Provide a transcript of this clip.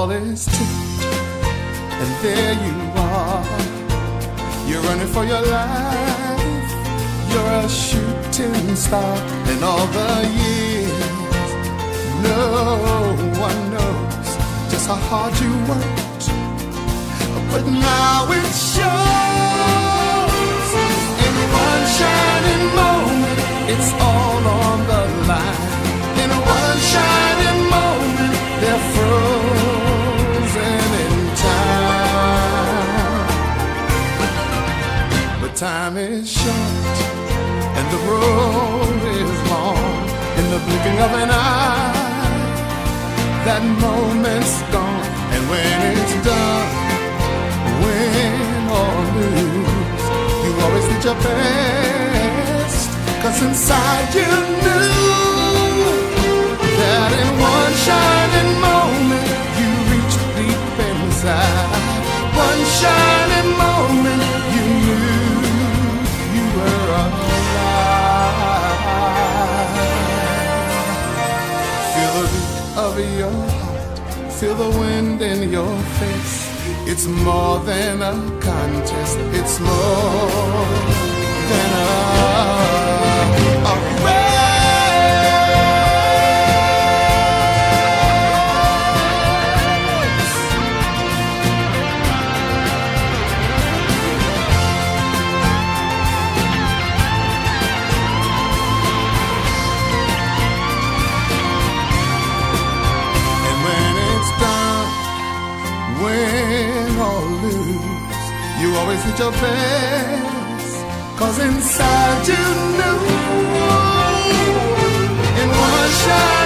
all is tipped, and there you are. You're running for your life, you're a shooting star. And all the years, no one knows just how hard you worked, but now it shows. In one shining moment, it's all on the line. In one shining moment, they're frozen in time. But time is short and the road is long. In the blinking of an eye, that moment's gone. And when it's done, win or lose, you always did your best, 'cause inside you knew that in one shining moment you reached deep inside. One shining moment you knew you were alive. Feel the beat of your heart, feel the wind in your face. It's more than a contest, it's more than a race. And when it's done, win or lose, you always did your best, 'cause inside you knew in one shot